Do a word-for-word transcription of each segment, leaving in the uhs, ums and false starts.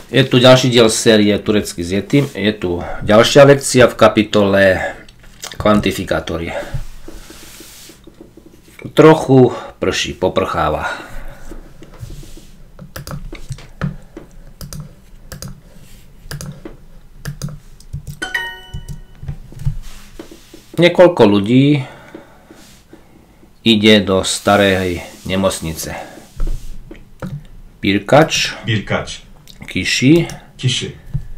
Je tu ďalší diel série Turecky s Yetim. Je tu ďalšia lekcia v kapitole kvantifikátory. Trochu prší, poprcháva. Niekoľko ľudí ide do starej nemocnice. Birkaç, Birkaç. kişi, Kişi.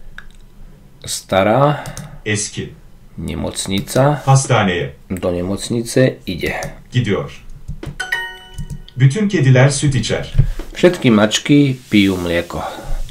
stará Eski. nemocnica Hastaneye. do nemocnice ide. Gidiyor. Bütün kediler süt içer. Všetky mačky pijú mlieko.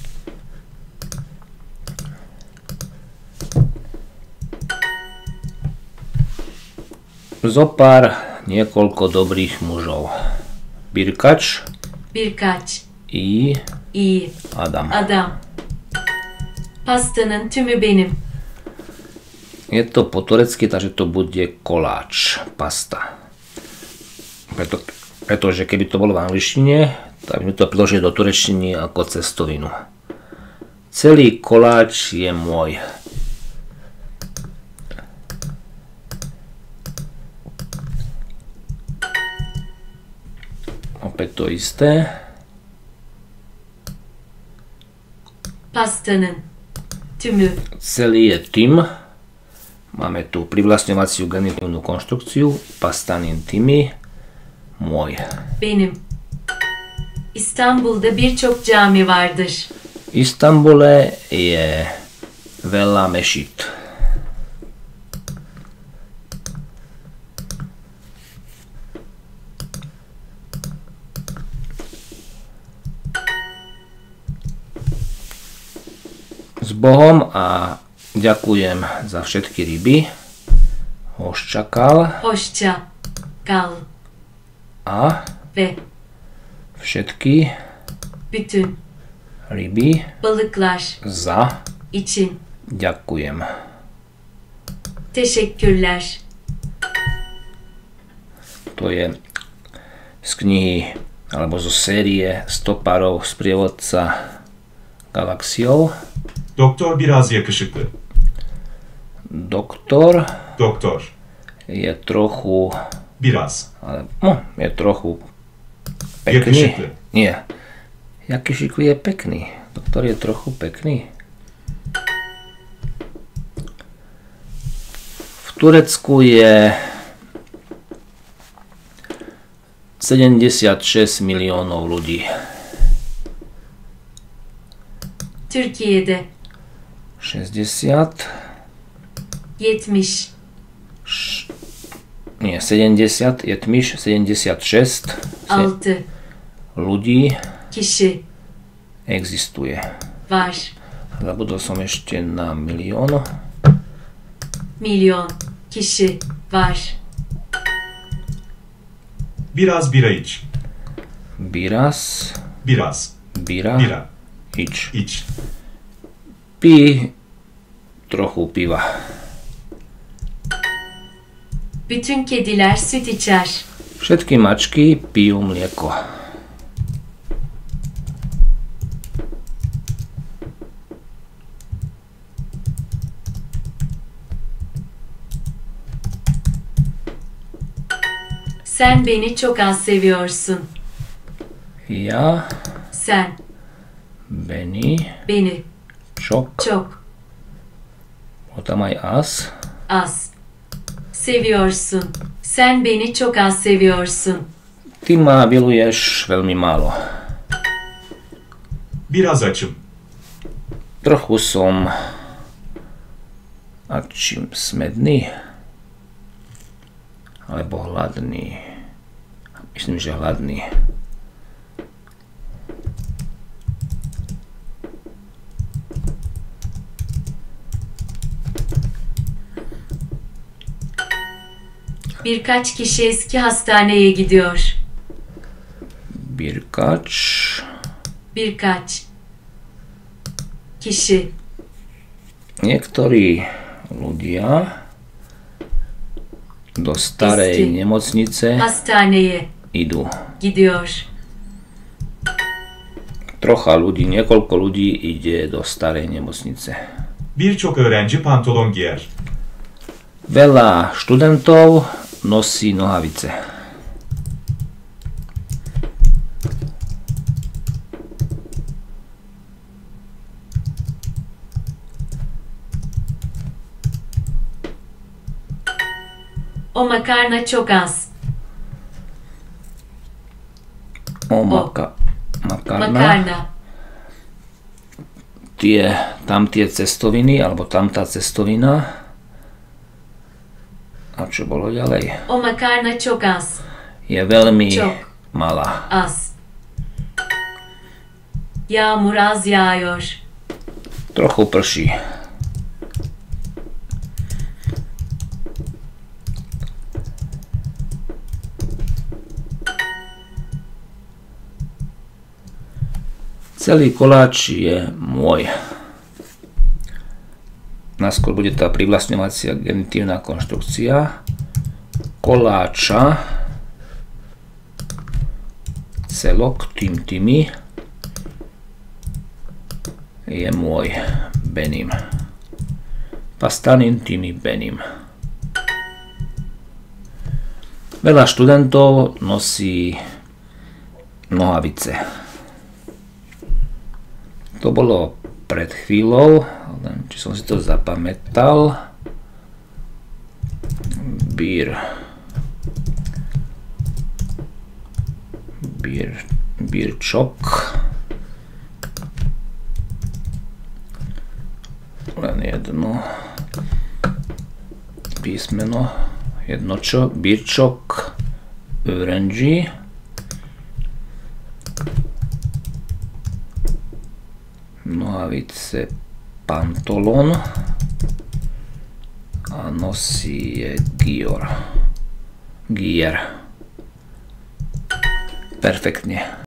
Zopár niekoľko dobrých mužov. Birkaç Birkaç i iyi Adam. adam. Pastanın tümü benim. Je to po turecky, takže to bude koláč, pasta. Preto, pretože keby to bolo v angličtine, tak by to priložili do turečtiny ako cestovinu. Celý koláč je môj. Opäť to isté. Pastanın tümü Celý je tým. Máme tu privlastňovaciu genitívnu konštrukciu. Pastanin timi. Môj. benim. İstanbul'da birçok cami vardır. V Istanbule je veľa mešít. S Bohom a ďakujem za všetky ryby. Hoščakal Hoşça kal a ve všetky bütün ryby balıklar za için ďakujem. teşekkürler. To je z knihy alebo zo série Stopárov sprievodca galaxiou. Doktor biraz yakışıklı. Doktor Doktor. je trochu, Biraz. ale, no, je trochu pekný. Yakışıklı. Nie. Jakýšikli je pekný. Doktor je trochu pekný. V Turecku je sedemdesiatšesť miliónov ľudí. Türkiye'de šesťdesiat, yetmiş š, nie, sedemdesiat, je tmyš, sedemdesiatšesť altı ľudí kişi existuje. var. Zabudol som ešte na milión. Milyon kişi var. Biraz bira iç. Biraz, Biraz. bira, Bira. ič. İç. Pí trochu piva. Bütün kediler süt içer. Všetky mačky pijú mlieko. Sen beni çok az seviyorsun. Ja, Sen Beni, beni çok, çok o tam aj as. az seviyorsun. Sen beni çok az seviyorsun. Ty ma miluješ veľmi málo. Biraz açım. Trochu som a čím smedný? Alebo hladný. Myslím, že hladný. Birkaç kişi eski hastaneye gidiyor. Birkaç Birkaç kişi niektorí ľudia do starej Eski. nemocnice hastaneye idú. gidiyor. Trocha ľudí, niekoľko ľudí ide do starej nemocnice. Birçok öğrenci pantolon giyer. Veľa študentov nosí nohavice. O makarna çok az. O, maka, makarna. Makarna. Tie, tam tie cestoviny, alebo tam tá cestovina. A čo bolo ďalej? O makarna çok az. Je veľmi Çok. malá. Az. Yağmur az yağıyor. Trochu prší. Celý koláč je môj. Najskôr bude tá privlastňovacia genitívna konštrukcia. Koláča. Celok tým tými je môj. Benim. Pastanin tými benim. Veľa študentov nosí nohavice. To bolo pred chvíľou, len či som si to zapamätal. Bir. Bir. Birčok. Len jedno písmeno. Jedno čo? Birčok. Öğrenci. Nohavice, pantolon a nosí je gior. Gier. Perfektne.